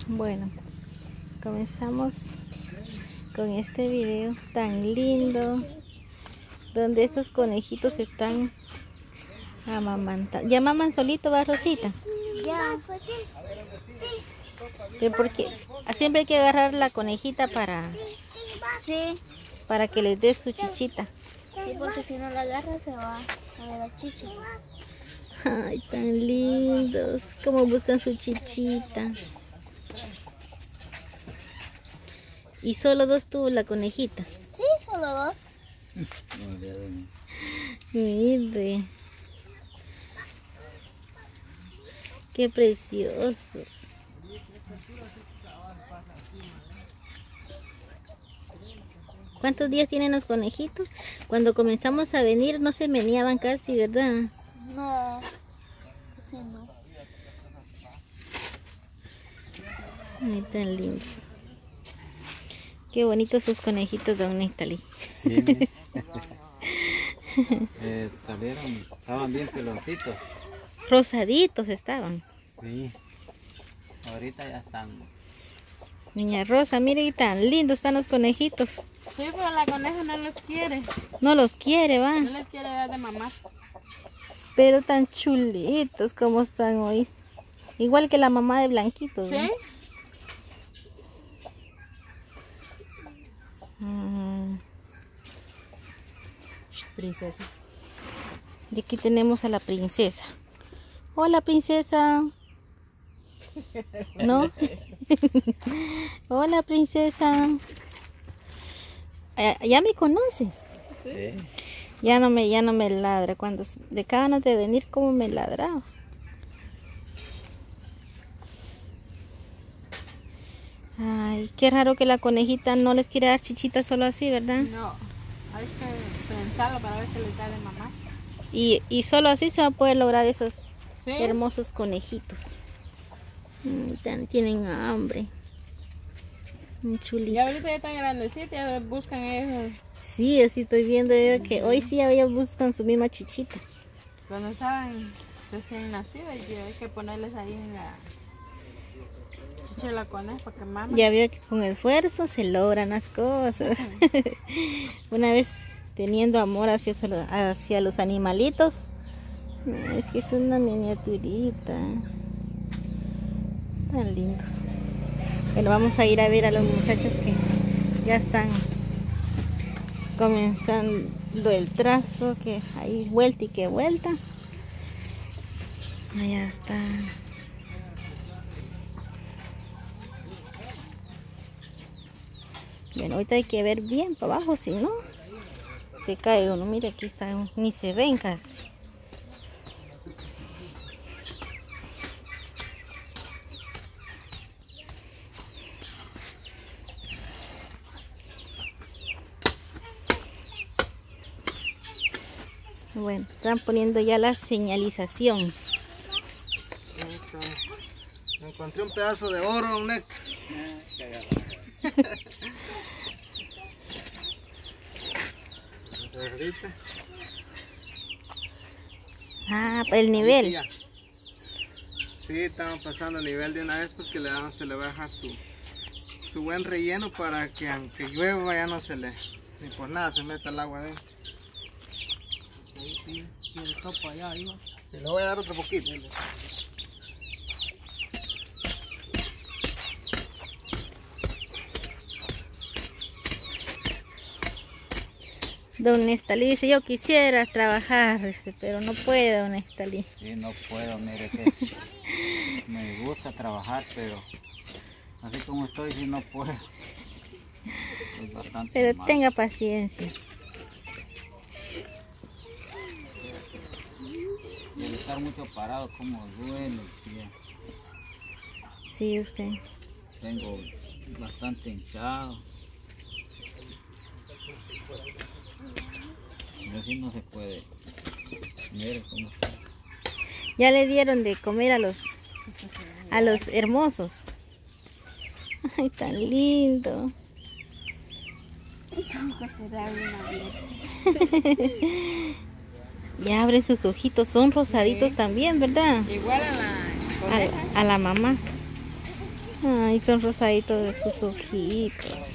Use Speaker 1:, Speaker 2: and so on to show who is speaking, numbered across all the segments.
Speaker 1: Bueno, comenzamos con este video tan lindo donde estos conejitos están amamantando. ¿Ya maman solito, va, Rosita?
Speaker 2: Ya.
Speaker 1: Pero porque siempre hay que agarrar la conejita para que les dé su chichita.
Speaker 2: Sí, porque si no la agarra se va a ver la chicha.
Speaker 1: Ay, tan lindos, como buscan su chichita. Y solo dos tuvo la conejita.
Speaker 2: Sí, solo dos.
Speaker 1: Mire, qué preciosos. ¿Cuántos días tienen los conejitos? Cuando comenzamos a venir no se meneaban casi, ¿verdad?
Speaker 2: No, sí, no.
Speaker 1: Ay, tan lindos. Qué bonitos sus conejitos, don Néstalí.
Speaker 3: Sí, salieron, estaban bien peloncitos.
Speaker 1: Rosaditos estaban.
Speaker 3: Sí, ahorita ya están.
Speaker 1: Niña Rosa, mire, y tan lindos están los conejitos.
Speaker 2: Sí, pero la coneja no los quiere.
Speaker 1: No los quiere, va.
Speaker 2: No les quiere dar de mamá.
Speaker 1: Pero tan chulitos como están hoy. Igual que la mamá de Blanquito, ¿no?
Speaker 2: ¿Sí? Princesa.
Speaker 1: Y aquí tenemos a la princesa. Hola, princesa. ¿No? Hola, princesa. Ya me conoce.
Speaker 3: Sí.
Speaker 1: Ya no me ladra. Cuando de ganas de venir, como me ladraba. Ay, qué raro que la conejita no les quiere dar chichita solo así, ¿verdad?
Speaker 2: No, hay que pensarlo para ver qué les da de mamá.
Speaker 1: Y solo así se va a poder lograr esos
Speaker 2: Sí.
Speaker 1: hermosos conejitos. Tienen hambre. Muy chulitos.
Speaker 2: Ya ahorita ya están grandecitos, ya buscan eso.
Speaker 1: Sí, así estoy viendo yo que hoy sí ellos buscan su misma chichita.
Speaker 2: Cuando estaban recién nacidos, y hay que ponerles ahí en la chicha de la coneja para que mamen.
Speaker 1: Ya veo que con esfuerzo se logran las cosas. Una vez teniendo amor hacia los animalitos, es que es una miniaturita. Tan lindos. Bueno, vamos a ir a ver a los muchachos que ya están comenzando el trazo, que ahí vuelta y que vuelta. Allá está. Bueno, ahorita hay que ver bien para abajo, si no se cae uno. Mire, aquí está, ni se ven casi. Bueno, están poniendo ya la señalización.
Speaker 4: Encontré un pedazo de oro, Nec.
Speaker 1: Ah, el nivel.
Speaker 4: Sí, estaban pasando el nivel de una vez porque se le va a dejar su buen relleno para que aunque llueva ya no se le, ni por nada se meta el agua adentro.
Speaker 2: Sí, y el topo allá arriba.
Speaker 4: Y le voy a dar otro poquito.
Speaker 1: Don Néstalí dice, yo quisiera trabajar, pero no puedo, don Néstalí.
Speaker 3: Sí, no puedo, mire que me gusta trabajar, pero así como estoy, sí no puedo. Es bastante
Speaker 1: Pero
Speaker 3: malo.
Speaker 1: tenga paciencia.
Speaker 3: Y el estar mucho parado, como duele el pie.
Speaker 1: Sí, usted.
Speaker 3: Tengo bastante hinchado. Y así no se puede. Mire cómo está.
Speaker 1: Ya le dieron de comer a los hermosos. Ay, tan lindo. Ya abren sus ojitos, son rosaditos también, ¿verdad?
Speaker 2: Igual a la coneja.
Speaker 1: A la mamá. Ay, son rosaditos de sus ojitos.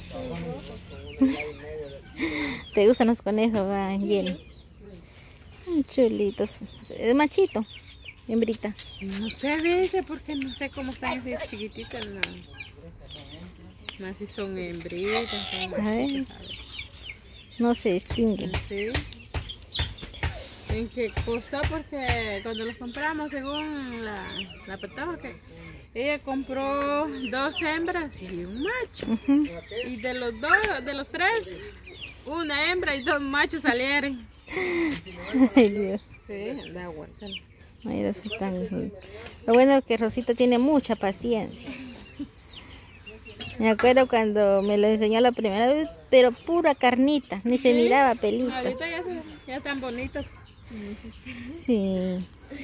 Speaker 1: ¿Te gustan los conejos, va, Angel? Ay, chulitos. ¿Es machito? Hembrita.
Speaker 2: No sé, dice, porque no sé cómo están esas chiquititas. No. Más si son hembritas. Son
Speaker 1: A ver. No se distinguen.
Speaker 2: sí. ¿En qué costó? Porque cuando los compramos, según la patoja, que ella compró 2 hembras y un macho.
Speaker 1: Ujú.
Speaker 2: Y de los 3, una hembra y 2 machos salieron.
Speaker 1: Ay, Dios.
Speaker 2: Sí, da vuelta.
Speaker 1: Ay, los están... Lo bueno es que Rosita tiene mucha paciencia. Me acuerdo cuando me lo enseñó la primera vez, pero pura carnita, ni se miraba pelito.
Speaker 2: Ahorita ya están bonitos.
Speaker 1: Sí.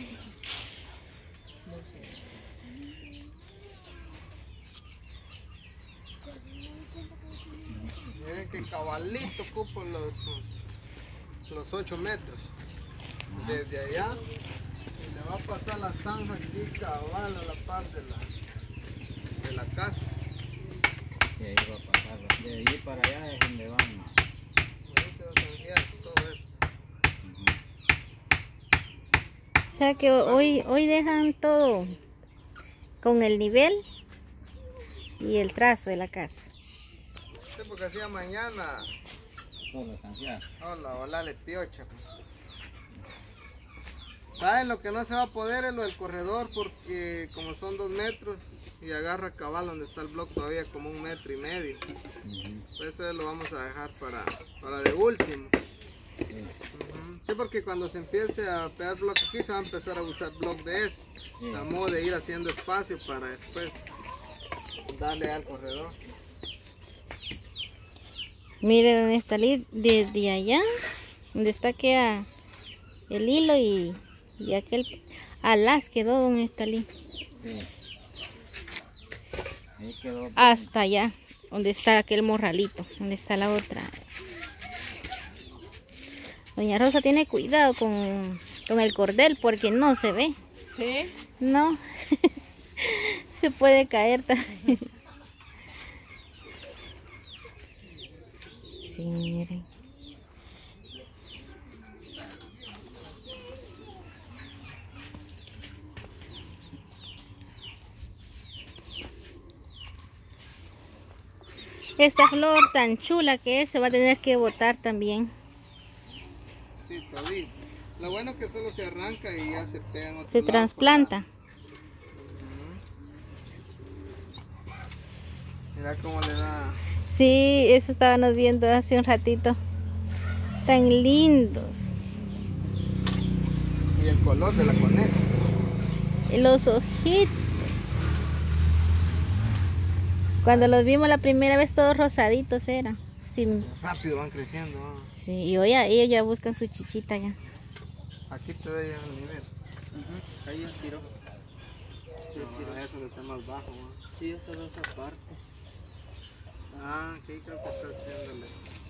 Speaker 4: Miren que cabalito ocupo los 8 metros. Desde allá y le va a pasar la zanja aquí cabal a la par de la casa.
Speaker 3: Sí, ahí va a pasar. De ahí para allá es donde van.
Speaker 4: Ahí se va a zanjear todo esto.
Speaker 1: O sea que hoy dejan todo con el nivel y el trazo de la casa.
Speaker 4: Sí, porque hacía mañana.
Speaker 3: Solo zanjear.
Speaker 4: Hola, le piocha. Pues. ¿Saben lo que no se va a poder es lo del corredor? Porque como son 2 metros y agarra cabal donde está el bloque todavía como 1,5 metros. Por eso lo vamos a dejar para de último.
Speaker 3: Sí.
Speaker 4: Sí, porque cuando se empiece a pegar bloque aquí se va a empezar a usar bloque de eso.
Speaker 3: Sí.
Speaker 4: A modo de ir haciendo espacio para después darle al corredor.
Speaker 1: Mire donde está desde allá, donde está queda el hilo y aquel alas quedó donde está
Speaker 3: Sí. Ahí quedó.
Speaker 1: hasta allá, donde está aquel morralito, donde está la otra. Doña Rosa tiene cuidado con el cordel porque no se ve,
Speaker 2: Sí.
Speaker 1: no, se puede caer también. Sí, miren. Esta flor tan chula que es, se va a tener que botar también.
Speaker 4: Sí, todito. Lo bueno es que solo se arranca y ya se pega en otro
Speaker 1: Se
Speaker 4: lado
Speaker 1: trasplanta.
Speaker 4: Mira cómo le da.
Speaker 1: Sí, eso estábamos viendo hace un ratito. Tan lindos.
Speaker 4: Y el color de la coneja.
Speaker 1: Y los ojitos. Cuando los vimos la primera vez todos rosaditos eran. Sí,
Speaker 4: Rápido van creciendo.
Speaker 1: sí, y hoy ellos ya buscan su chichita ya.
Speaker 4: Aquí te doy el nivel.
Speaker 2: Ahí estiró.
Speaker 4: No, eso está más bajo.
Speaker 2: Sí, esa es esa parte.
Speaker 4: Aquí creo que está haciéndole.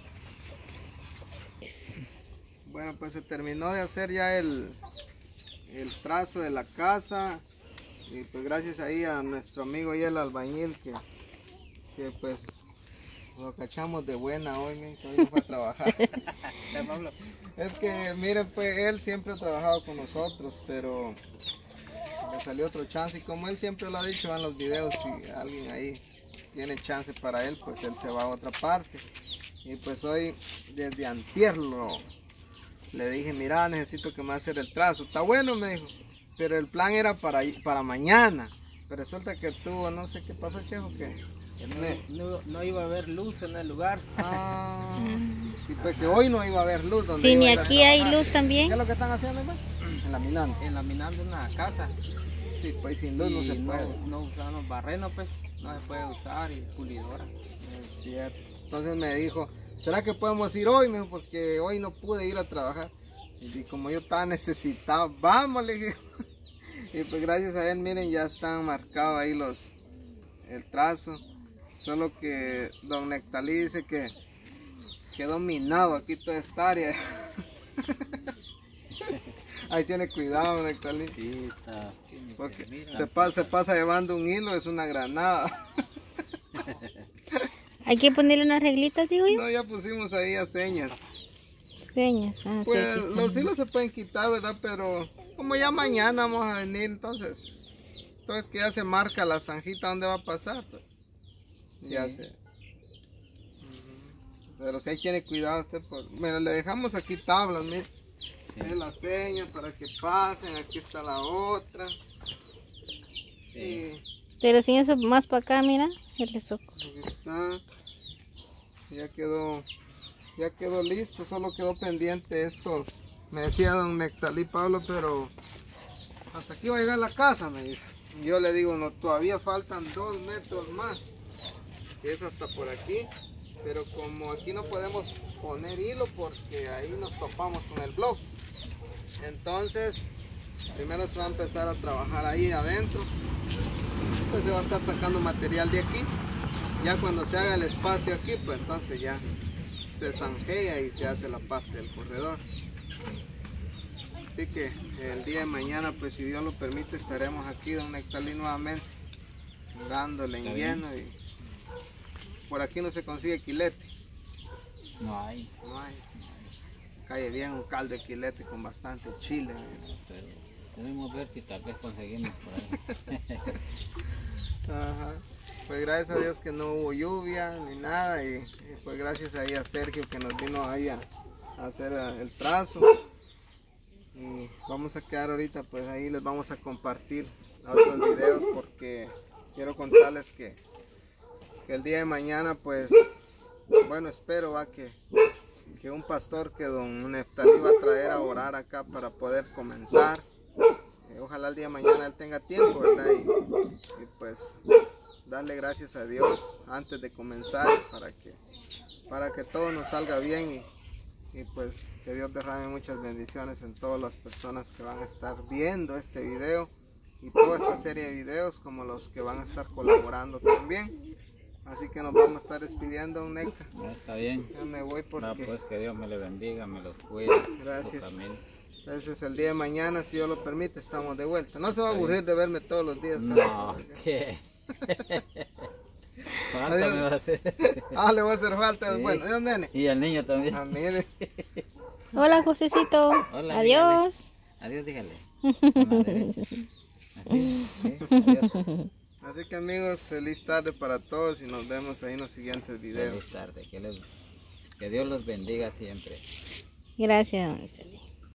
Speaker 4: Bueno, pues se terminó de hacer ya el trazo de la casa. Y pues gracias ahí a nuestro amigo y el albañil que pues lo cachamos de buena hoy, miren, que hoy no fue a trabajar. Es que miren, pues él siempre ha trabajado con nosotros, pero le salió otro chance y como él siempre lo ha dicho en los videos, si alguien ahí tiene chance para él, pues él se va a otra parte. Y pues hoy desde antier le dije, mira, necesito que me hacer el trazo. Está bueno, me dijo, pero el plan era para mañana. Pero resulta que tuvo, no sé qué pasó, Chejo, que
Speaker 2: No iba a haber luz en el lugar.
Speaker 4: sí, pues que hoy no iba a haber luz. Donde
Speaker 1: Sí,
Speaker 4: iba
Speaker 1: ni
Speaker 4: a ir a
Speaker 1: aquí hay
Speaker 4: trabajar.
Speaker 1: luz también.
Speaker 4: ¿Qué es lo que están haciendo, hermano? Enlaminando.
Speaker 2: Enlaminando una casa.
Speaker 4: Sí, pues sin luz no
Speaker 2: Y
Speaker 4: se puede.
Speaker 2: no usamos barreno, pues no se puede usar, y pulidora.
Speaker 4: Es cierto. Entonces me dijo, ¿será que podemos ir hoy? Me dijo, porque hoy no pude ir a trabajar. Y como yo estaba necesitado, vamos, le dije. Y pues gracias a él, miren, ya están marcados ahí el trazo. Solo que don Nectalí dice que quedó minado aquí toda esta área. Ahí tiene cuidado, Nectalí.
Speaker 3: Sí, está.
Speaker 4: Porque
Speaker 3: Mira,
Speaker 4: se pasa llevando un hilo, es una granada.
Speaker 1: Hay que ponerle unas reglitas, digo yo.
Speaker 4: No, ya pusimos ahí a señas.
Speaker 1: Señas. Ah, sí,
Speaker 4: Pues
Speaker 1: aquí están.
Speaker 4: los hilos se pueden quitar, ¿verdad? Pero como ya mañana vamos a venir, entonces que ya se marca la zanjita donde va a pasar, pues. Ya
Speaker 3: Sí.
Speaker 4: sé. Pero si ahí tiene cuidado usted, mira, le dejamos aquí tablas, mire.
Speaker 3: Sí.
Speaker 4: Es la seña para que pasen, aquí está la otra.
Speaker 3: Sí.
Speaker 1: Pero sin eso, más para acá, mira, el soco.
Speaker 4: Aquí está. Ya quedó listo, solo quedó pendiente esto. Me decía don Nectalí Pablo, pero hasta aquí va a llegar la casa, me dice. Y yo le digo, no, todavía faltan 2 metros más, que es hasta por aquí. Pero como aquí no podemos poner hilo porque ahí nos topamos con el bloque. Entonces, primero se va a empezar a trabajar ahí adentro. Pues se va a estar sacando material de aquí. Ya cuando se haga el espacio aquí, pues entonces ya se zanjea y se hace la parte del corredor. Así que el día de mañana, pues si Dios lo permite, estaremos aquí don Nectalí nuevamente, dándole en lleno. Y por aquí no se consigue quilete.
Speaker 3: No hay.
Speaker 4: No hay. Cae bien un caldo de quilete con bastante chile.
Speaker 3: Pero debemos ver si tal vez conseguimos por ahí.
Speaker 4: Ajá. Pues gracias a Dios que no hubo lluvia ni nada y pues gracias ahí a Sergio que nos vino ahí a hacer el trazo. Y vamos a quedar ahorita, pues ahí les vamos a compartir otros videos porque quiero contarles que el día de mañana, pues, bueno, espero va que un pastor que don Nectalí va a traer a orar acá para poder comenzar. Ojalá el día de mañana él tenga tiempo, ¿verdad? Y pues darle gracias a Dios antes de comenzar para que todo nos salga bien y pues que Dios derrame muchas bendiciones en todas las personas que van a estar viendo este video y toda esta serie de videos, como los que van a estar colaborando también. Así que nos vamos a estar despidiendo, Necta.
Speaker 3: Está bien.
Speaker 4: Ya me voy porque...
Speaker 3: No, pues que Dios me le bendiga, me los cuide.
Speaker 4: Gracias.
Speaker 3: Su familia.
Speaker 4: Entonces el día de mañana, si Dios lo permite, estamos de vuelta. No se va a aburrir de verme todos los días.
Speaker 3: No, ¿qué? ¿Cuánto me va a hacer?
Speaker 4: Ah, le voy a hacer falta.
Speaker 3: Sí.
Speaker 4: Bueno, ¿de dónde, nene?
Speaker 3: Y al niño también.
Speaker 4: Ah, mire.
Speaker 1: Hola, Josecito.
Speaker 3: Hola,
Speaker 1: Adiós.
Speaker 3: Adiós, dígale. Con la derecha. Así, ¿sí? Adiós.
Speaker 4: Así que amigos, feliz tarde para todos y nos vemos ahí en los siguientes videos.
Speaker 3: Feliz tarde. Que Dios los bendiga siempre.
Speaker 1: Gracias, don Nectalí.